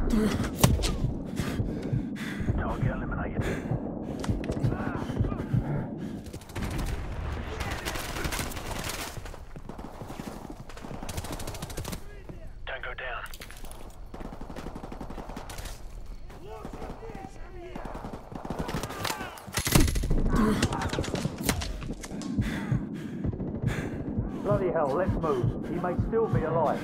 Target eliminated. Tango down. Bloody hell, let's move. He may still be alive.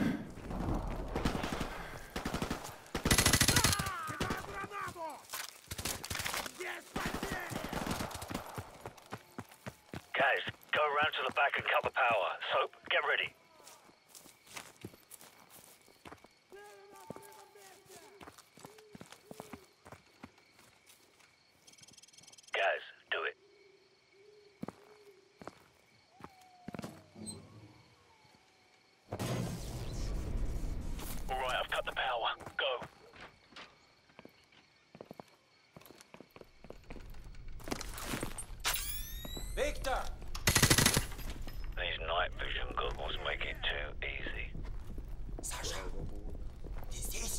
Guys, go around to the back and cut the power. Soap, get ready. Guys, do it. All right, I've cut the power. Go. Victor! These night vision goggles make it too easy. Саша, ты здесь?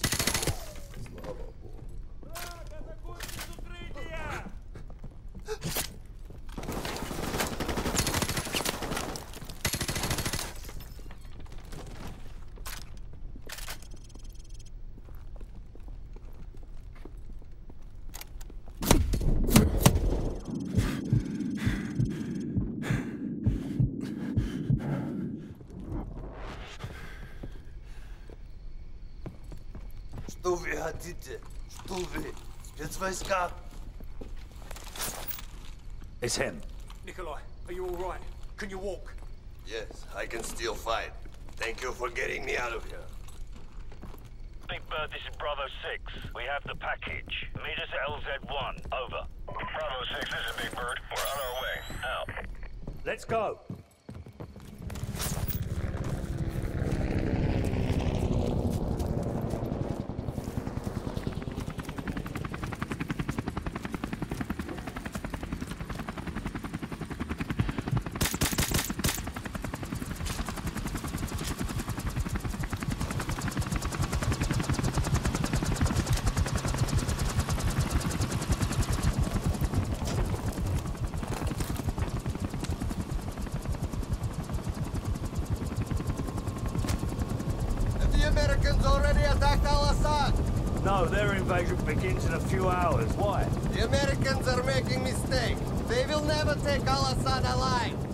Что вы хотите? Что вы? Спецвойска? It's him. Nikolai, are you all right? Can you walk? Yes, I can still fight. Thank you for getting me out of here. Big Bird, this is Bravo 6. We have the package. Meet us at LZ1. Over. Bravo 6, this is Big Bird. We're on our way. Out. Let's go. Americans already attacked Al-Assad! No, their invasion begins in a few hours. Why? The Americans are making mistake. They will never take Al-Assad alive.